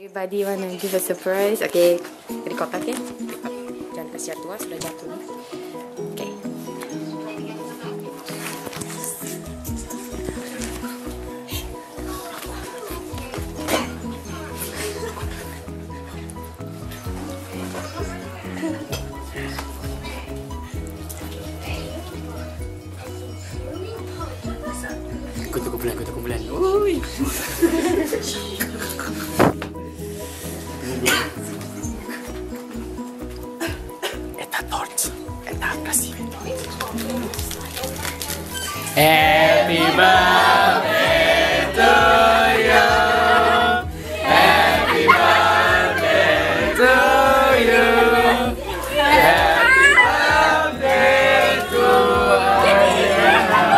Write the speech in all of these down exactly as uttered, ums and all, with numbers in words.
Everybody wanna give a surprise. Okay, di kotak ya. Jangan kasih tua, sudah jatuh nih. Okay. Kutu kumpulan, kutu kumpulan. Ui. Eta torch, eta kasih. Happy birthday to you. Happy birthday to you. Happy birthday to you.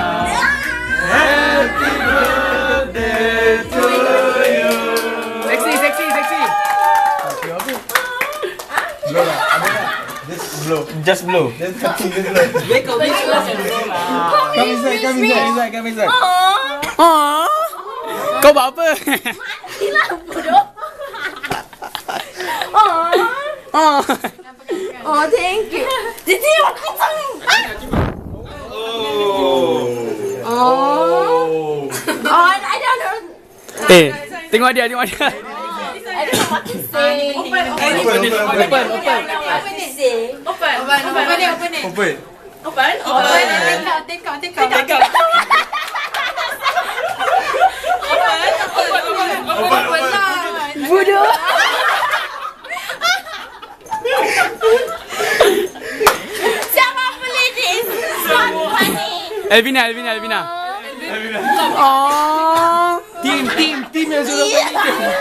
Happy birthday to you. Seksi, seksi, seksi. Blow lah, ada tak? Just blow. Just blow. Just cutting the blow. Dia kau bisa Come inside, come inside, inside, come inside. Oh, kau buat apa? Matilah bodoh. Oh, Oh, thank you. Jadi aku tang. Oh. Oh. Oh, I don't know. eh, tengok dia, tengok dia. I don't know what to say. Open, open, open. Open, open. What to say? Open, open, open, open, open, Open. open, open. Take out, take out, take out, take out. Open, open, open, open lah. Bodoh. Siapa beli this? Not funny. Elvina, Elvina, Elvina. Oh, Team, team, team yang suruh beli.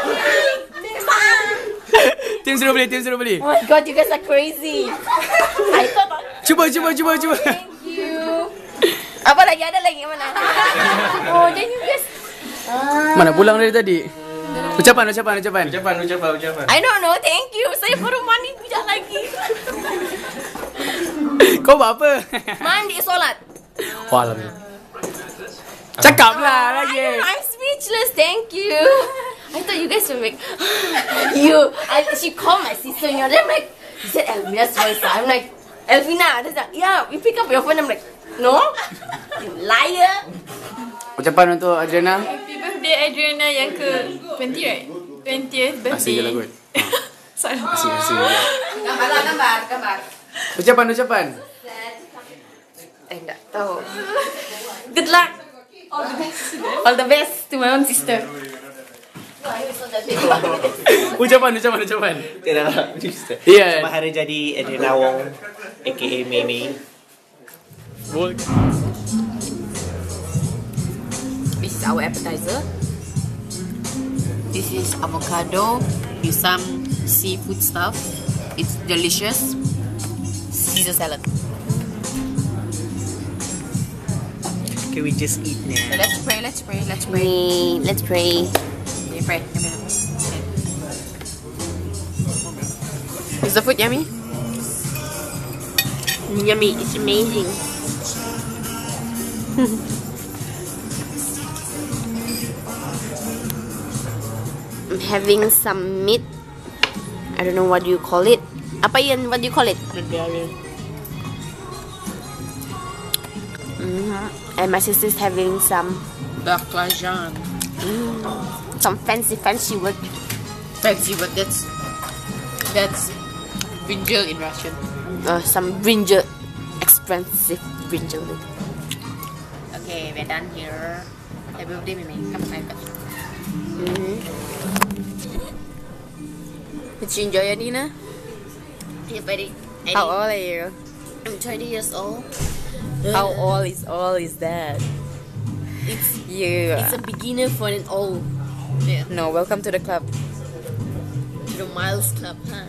tim suruh beli, tim suruh beli. Oh my god, you guys are crazy. I thought. Cuba, cuba, cuba, cuba. Thank you. Apa lagi? Ada lagi mana? Oh, then you guys. Mana pulang dari tadi? Ucapan, ucapan, ucapan. Ucapan, ucapan, ucapan. I don't know. Thank you. Saya baru mandi tidak lagi. Kau buat apa? Mandi solat. Oh, alhamdulillah. Cakaplah I lagi. don't know. I'm speechless. Thank you. I thought you guys would make you. I, she called my sister. And I'm like, she said Elvina's voice. I'm like, Elvina. She's like, yeah. You pick up your phone. I'm like, no, you liar. Ucapan untuk Adriana. Happy birthday Adriana yang ke twenty right? twentieth birthday. Asing je lah kot. Sorry. Asing, asing. Gambar lah, gambar, gambar. Ucapan, ucapan. Eh, tak tahu. Good luck. All the best. All the best to my own sister. Ucapan, ucapan, ucapan. Tidak, Iya. Selamat hari jadi Adriana Wong, aka Mimi. This is our appetizer. This is avocado with some seafood stuff. It's delicious. Caesar salad. Okay, we just eat now. Let's pray, let's pray, let's pray. Let's pray. Okay, pray. Is the food yummy? Yummy, it's amazing. I'm having some meat. I don't know what you call it. Apa yan? What do you call it? Mm-hmm. And my sister's having some Baklajan. mm, some fancy fancy word. Fancy, but that's that's brinjal in Russian. Uh, some brinjal, expensive brinjal. Okay, we're done here. Happy birthday, Mimi. Come on, Mm-hmm. Did you enjoy your dinner? Yeah, buddy. How old are you? I'm twenty years old. How old is old is that? It's You. it's a beginner for an old. Yeah. No, welcome to the club. To the Miles Club, huh?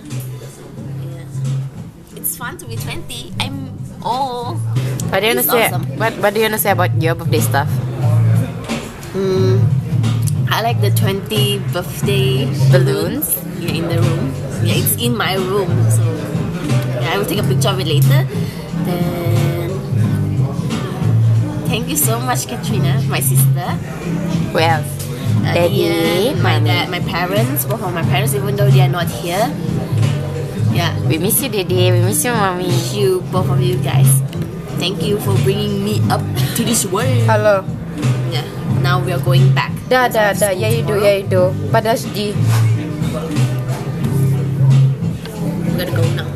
Yeah. It's fun to be twenty. I'm old. What do you wanna It's say? awesome. What What do you wanna say about your birthday stuff? Mm, I like the twenty birthday balloons. Yeah, in the room. Yeah, it's in my room. So yeah, I will take a picture of it later. Then thank you so much, Katrina, my sister. Who else? uh, Daddy, Ian, my mommy. dad, my parents, both of my parents, even though they are not here. Yeah, We miss you, Daddy. We miss you, Mommy. you, both of you guys. Thank you for bringing me up to this world. Halo. Yeah, now we are going back. Dah, dah, dah. Ya itu, ya itu. Подожди. We're gonna go now.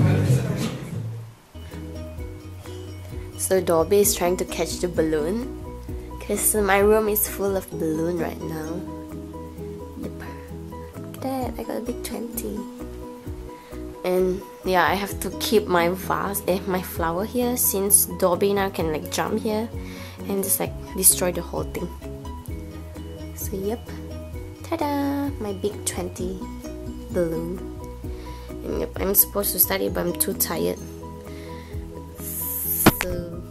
So Dobby is trying to catch the balloon because my room is full of balloon right now. Yep. Look at that, I got a big twenty. And yeah, I have to keep my vase, eh, my flower here since Dobby now can like jump here and just like destroy the whole thing. So yep, ta-da, my big twenty balloon. And yep, I'm supposed to study but I'm too tired. So